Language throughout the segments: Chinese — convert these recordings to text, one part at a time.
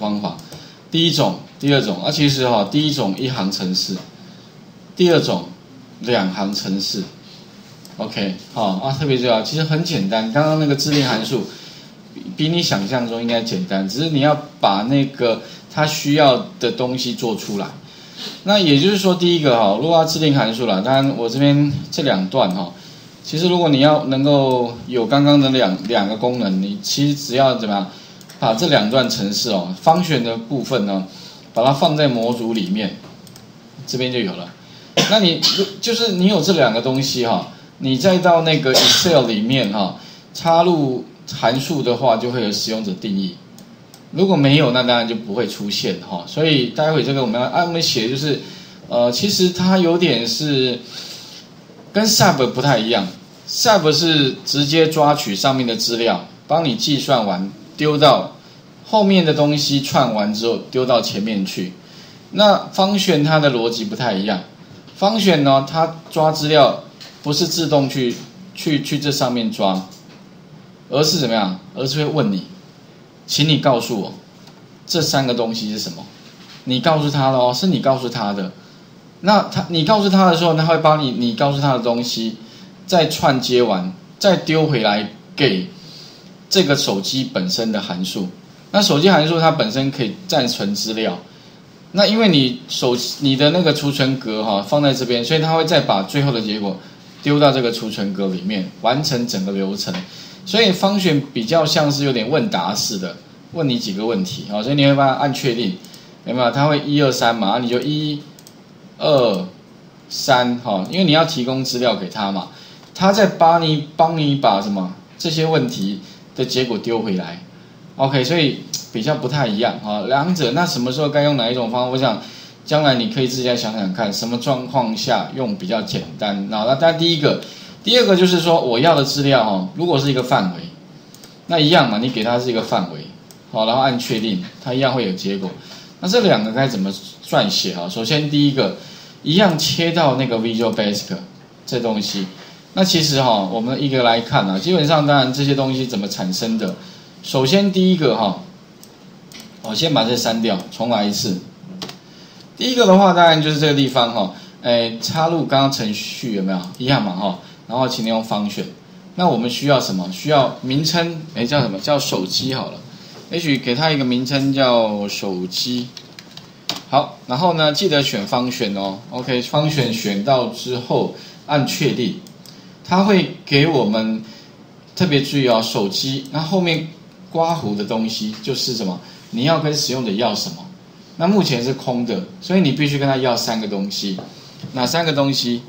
方法。第一种、第二种，其实第一种一行程式，第二种两行程式。OK， 特别重要，其实很简单。刚刚那个自定函数比你想象中应该简单，只是你要把那个它需要的东西做出来。那也就是说，第一个如果要自定函数啦，当然我这边这两段其实如果你要能够有刚刚的两个功能，你其实只要怎么样？把这两段程式function的部分呢，把它放在模组里面，这边就有了。那你就是你有这两个东西你再到那个 Excel 里面插入函数的话，就会有使用者定义。如果没有，那当然就不会出现所以待会这个我们写的就是其实它有点是跟 SAP 不太一样。SAP 是直接抓取上面的资料，帮你计算完。丢到后面的东西串完之后丢到前面去。那function它的逻辑不太一样。function呢，它抓资料不是自动去这上面抓，而是怎么样？而是会问你，请你告诉我这三个东西是什么？你告诉他了是你告诉他的。那你告诉他的时候，他会帮你告诉他的东西再串接完，再丢回来给这个手机本身的函数。那手机函数它本身可以暂存资料，那因为你的那个储存格放在这边，所以它会再把最后的结果丢到这个储存格里面，完成整个流程。所以function比较像是有点问答式的，问你几个问题所以你会帮它按确定，有没有？它会1、2、3嘛，你就1、2、3因为你要提供资料给他嘛，他再帮你把什么这些问题的结果丢回来。 OK， 所以比较不太一样两者。那什么时候该用哪一种方法，我想将来你可以自己再想想看什么状况下用比较简单。那当然第二个就是说我要的资料如果是一个范围，那一样嘛，你给它是一个范围然后按确定，它一样会有结果。那这两个该怎么撰写首先第一个一样切到那个 Visual Basic 这东西。那其实我们一个来看基本上当然这些东西怎么产生的。首先第一个我先把这删掉，重来一次。第一个的话当然就是这个地方插入刚刚程序有没有一样嘛然后请你用function。那我们需要什么？需要名称叫什么？叫手机好了，也许给它一个名称叫手机。好，然后呢记得选function OK， function 选到之后按确定，它会给我们特别注意手机，那后面刮胡的东西就是什么？你要跟使用者要什么？那目前是空的，所以你必须跟他要三个东西。哪三个东西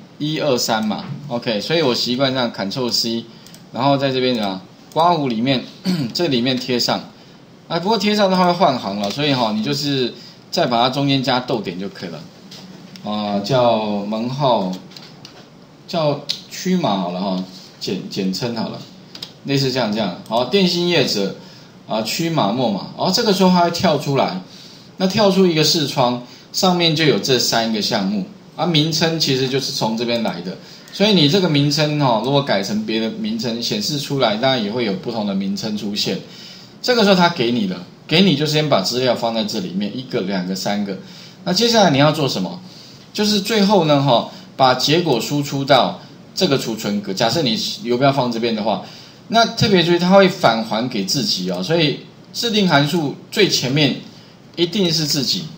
？1、2、3嘛。OK， 所以我习惯上 Ctrl+C， 然后在这边刮胡里面这里面贴上。不过贴上的话会换行了，所以你就是再把它中间加逗点就可以了。叫门号，叫区码好了简称好了。类似这样好，电信业者区码末码，这个时候它会跳出来，那跳出一个视窗，上面就有这三个项目名称其实就是从这边来的，所以你这个名称如果改成别的名称显示出来，当然也会有不同的名称出现。这个时候它给你了，给你就先把资料放在这里面，1个、2个、3个。那接下来你要做什么？就是最后呢把结果输出到这个储存格。假设你游标放这边的话，那特别注意它会返还给自己所以制定函数最前面一定是自己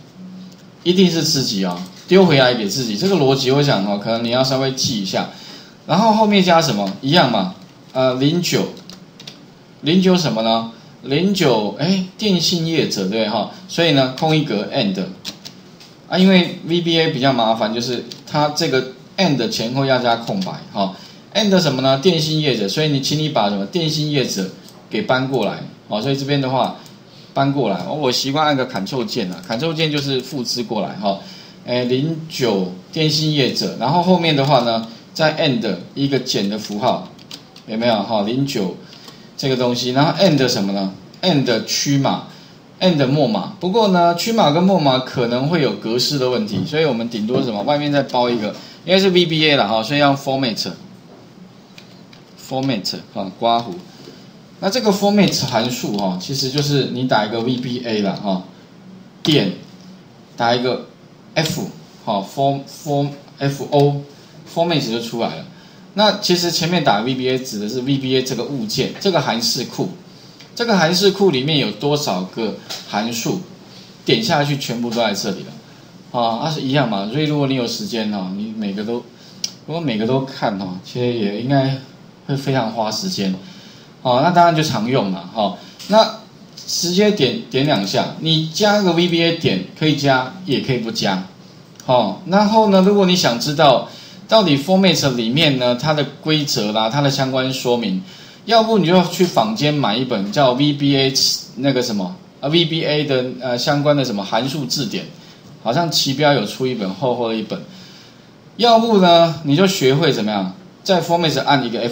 丢回来给自己。这个逻辑我想可能你要稍微记一下。然后后面加什么？一样嘛09什么呢？09电信业者对所以呢空一格 and 因为 VBA 比较麻烦，就是它这个 and 前后要加空白and 什么呢？电信业者，所以请你把什么电信业者给搬过来所以这边的话搬过来我习惯按个 Ctrl 键Ctrl 键就是复制过来09电信业者，然后后面的话呢再 and 一个减的符号，有没有09这个东西，然后 and 什么呢？ and 区码 and 末码。不过呢区码跟末码可能会有格式的问题，所以我们顶多什么外面再包一个，因为是 VBA 啦所以要 format 刮胡。 那这个 format 函数哈，其实就是你打一个 VBA 啦哈，点打一个 F 好 FO format 就出来了。那其实前面打 VBA 指的是 VBA 这个物件，这个函式库，这个函式库里面有多少个函数，点下去全部都在这里了啊，是一样嘛。所以如果你有时间哈，你如果每个都看哈，其实也应该会非常花时间。哦，那当然就常用嘛，哦，那直接点2下，你加个 VBA 点可以加，也可以不加，哦，然后呢，如果你想知道到底 format 里面呢它的规则啦，它的相关说明，要不你就去坊间买一本叫 VBA 那个什么VBA 的相关的什么函数字典，好像旗标有出一本厚厚的一本，要不呢你就学会怎么样，在 format 按一个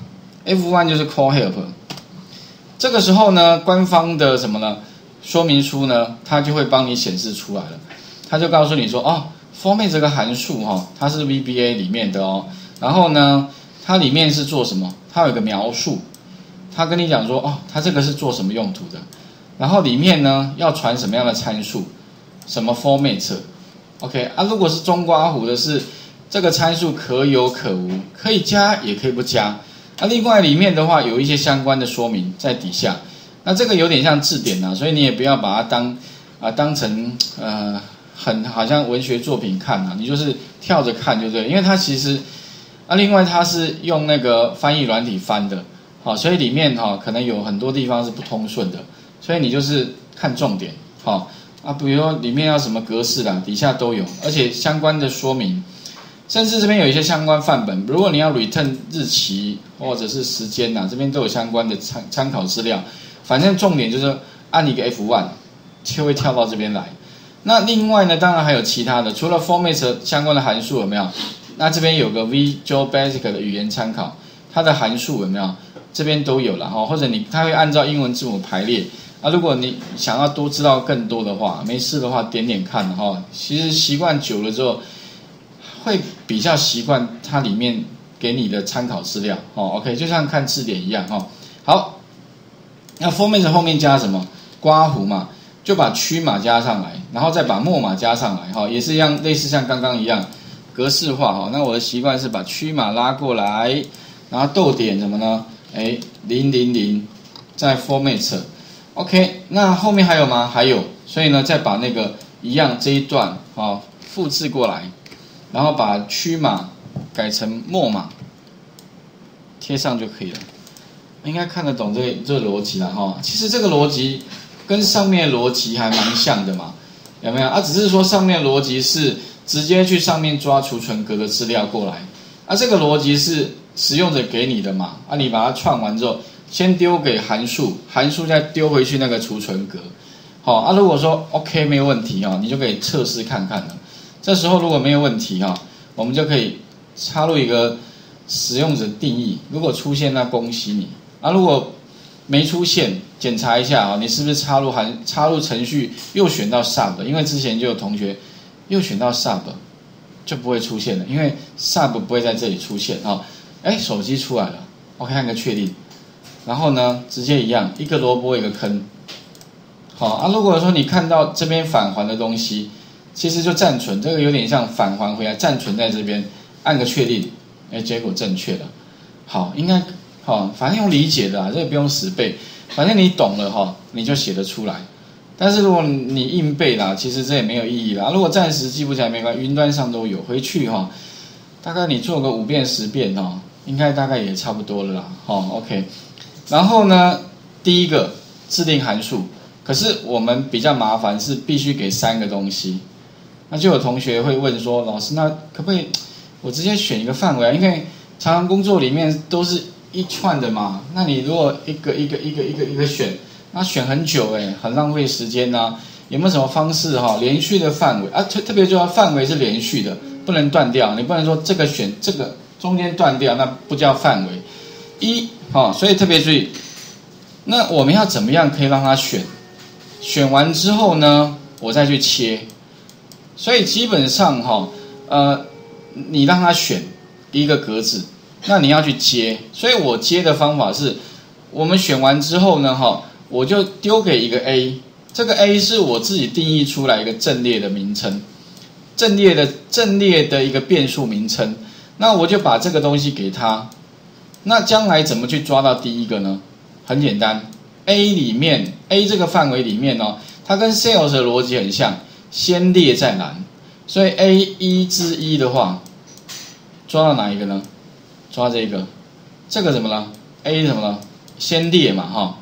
F1 就是 call help， 这个时候呢，官方的什么呢说明书呢，它就会帮你显示出来了，它就告诉你说，哦 ，format 这个函数哈，它是 VBA 里面的哦，然后呢，它里面是做什么？它有一个描述，它跟你讲说，哦，它这个是做什么用途的，然后里面呢要传什么样的参数，什么 format，OK 啊，如果是中括弧的是这个参数可有可无，可以加也可以不加。那另外里面的话有一些相关的说明在底下，那这个有点像字典啊，所以你也不要把它当成很好像文学作品看啊，你就是跳着看就对了，因为它其实另外它是用那个翻译软体翻的，好，所以里面可能有很多地方是不通顺的，所以你就是看重点，好比如说里面要什么格式啦，底下都有，而且相关的说明。甚至这边有一些相关范本，如果你要 return 日期或者是时间这边都有相关的参考资料。反正重点就是按一个 F1 就会跳到这边来。那另外呢，当然还有其他的，除了 format 相关的函数有没有？那这边有个 Visual Basic 的语言参考，它的函数有没有？这边都有了或者它会按照英文字母排列。如果你想要多知道更多的话，没事的话点点看其实习惯久了之后。会比较习惯它里面给你的参考资料OK， 就像看字典一样好，那 format 后面加什么？括弧嘛，就把区码加上来，然后再把末码加上来也是一样，类似像刚刚一样格式化那我的习惯是把区码拉过来，然后逗点什么呢？000在 format OK， 那后面还有吗？还有，所以呢再把那个一样这一段复制过来。然后把区码改成末码，贴上就可以了。应该看得懂这个逻辑了其实这个逻辑跟上面的逻辑还蛮像的嘛，有没有？只是说上面的逻辑是直接去上面抓储存格的资料过来，这个逻辑是使用者给你的嘛，你把它串完之后，先丢给函数，函数再丢回去那个储存格。如果说 OK 没有问题你就可以测试看看了。这时候如果没有问题我们就可以插入一个使用者定义，如果出现那恭喜你如果没出现，检查一下你是不是插入程序又选到 sub， 因为之前就有同学又选到 sub 就不会出现了，因为 sub 不会在这里出现手机出来了 OK 按个确定，然后呢直接一样一个萝卜一个坑如果说你看到这边返还的东西，其实就暂存，这个有点像返还回来，暂存在这边，按个确定，结果正确了。好，应该反正用理解的这个不用死背，反正你懂了你就写得出来。但是如果你硬背其实这也没有意义啦。如果暂时记不起来没关系，云端上都有，回去大概你做个5遍10遍应该大概也差不多了啦OK。然后呢，第一个制定函数，可是我们比较麻烦是必须给3个东西。那就有同学会问说，老师，那可不可以我直接选一个范围因为常常工作里面都是一串的嘛，那你如果一个选，那选很久很浪费时间有没有什么方式连续的范围特别就要范围是连续的，不能断掉，你不能说这个选这个中间断掉，那不叫范围所以特别注意。那我们要怎么样可以让它选完之后呢，我再去切。所以基本上你让他选一个格子，那你要去接。所以我接的方法是， 我们选完之后呢，我就丢给一个 A， 这个 A 是我自己定义出来一个阵列的名称，阵列的一个变数名称。那我就把这个东西给他。那将来怎么去抓到第一个呢？很简单 ，A 里面 A 这个范围里面它跟 sales 的逻辑很像，先列再拦。所以 A 1之1的话，抓到哪一个呢？抓这个，这个怎么了 ？A 怎么了？先列嘛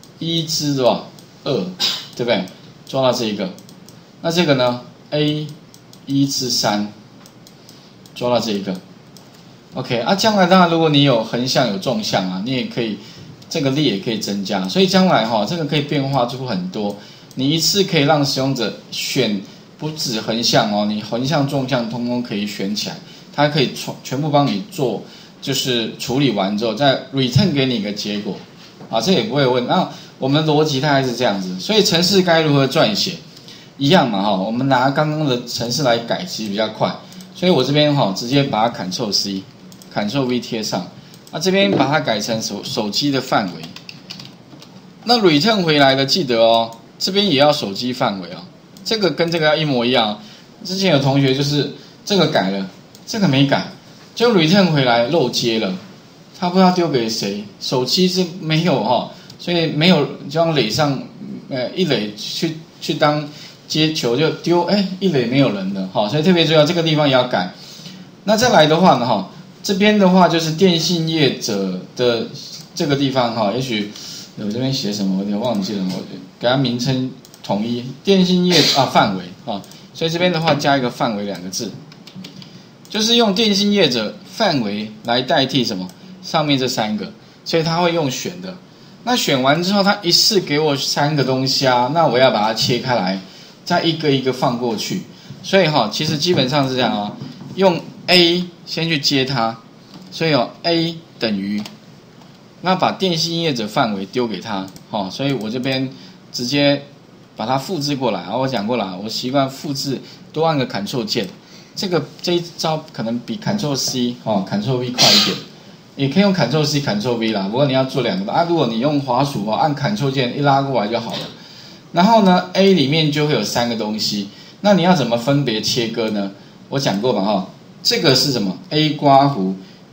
1之多少2，对不对？抓到这一个，那这个呢 ？A 1之3，抓到这一个。OK 将来当然如果你有横向有纵向你也可以这个列也可以增加，所以将来这个可以变化出很多。你一次可以让使用者选不止横向你横向纵向通通可以选起来，它可以全部帮你做，就是处理完之后再 return 给你一个结果这也不会问。那我们的逻辑大概是这样子，所以程式该如何撰写一样嘛我们拿刚刚的程式来改其实比较快，所以我这边直接把它 Ctrl C。Ctrl V 贴上，这边把它改成手机的范围。那 return 回来的记得这边也要手机范围这个跟这个要一模一样。之前有同学就是这个改了，这个没改，就 return 回来漏接了，他不知道丢给谁，手机是没有所以没有就让垒上一垒去当接球就丢，一垒没有人了所以特别重要，这个地方也要改。那再来的话呢这边的话就是电信业者的这个地方也许我这边写什么我有点忘记了，我给它名称统一，电信业范围所以这边的话加一个范围2个字，就是用电信业者范围来代替什么上面这3个，所以它会用选的。那选完之后它一次给我3个东西那我要把它切开来，再一个一个放过去。所以其实基本上是这样用 A 先去接它，所以A 等于，那把电信业者范围丢给他所以我这边直接把它复制过来我讲过了，我习惯复制多按个 Ctrl 键，这一招可能比 Ctrl C Ctrl V 快一点，也可以用 Ctrl C Ctrl V 啦，不过你要做2个如果你用滑鼠按 Ctrl 键一拉过来就好了。然后呢 A 里面就会有3个东西，那你要怎么分别切割呢？我讲过嘛这个是什么 A 刮弧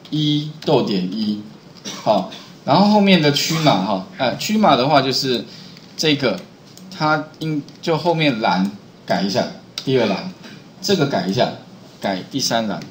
1逗点1然后后面的区码区码的话就是这个它就后面栏改一下，第2栏这个改一下，改第3栏。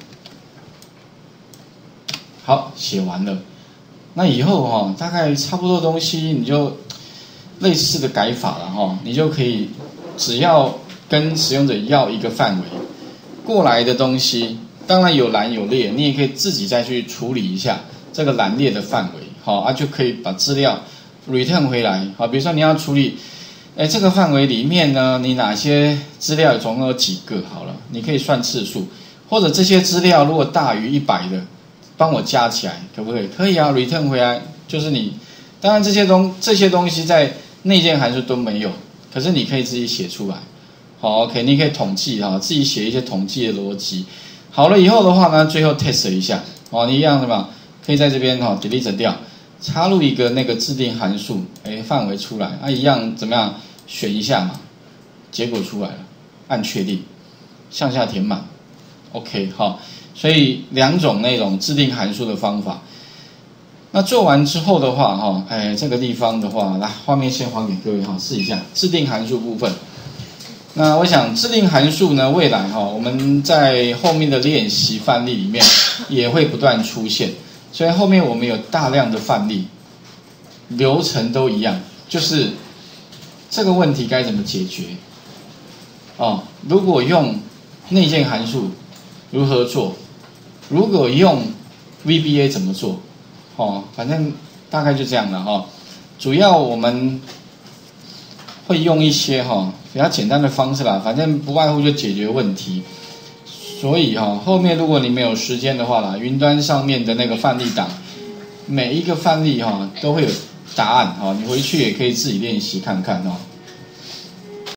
好，写完了。那以后大概差不多东西你就类似的改法了你就可以只要跟使用者要一个范围过来的东西，当然有栏有列，你也可以自己再去处理一下这个栏列的范围就可以把资料 return 回来比如说你要处理这个范围里面呢你哪些资料总共有几个好了，你可以算次数，或者这些资料如果大于100的帮我加起来可不可以？可以return 回来就是你，当然这些东西在内建函数都没有，可是你可以自己写出来OK 你可以统计自己写一些统计的逻辑。好了以后的话呢，最后 test 一下你一样的嘛，可以在这边delete 掉，插入一个那个制定函数范围出来一样怎么样选一下嘛，结果出来了，按确定，向下填满 OK 所以2种那种制定函数的方法。那做完之后的话这个地方的话，来画面先还给各位试一下制定函数部分。那我想制定函数呢，未来我们在后面的练习范例里面也会不断出现，所以后面我们有大量的范例，流程都一样，就是这个问题该怎么解决如果用内建函数如何做，如果用 VBA 怎么做反正大概就这样了主要我们会用一些比较简单的方式啦，反正不外乎就解决问题。所以后面如果你没有时间的话啦，云端上面的那个范例档，每一个范例都会有答案你回去也可以自己练习看看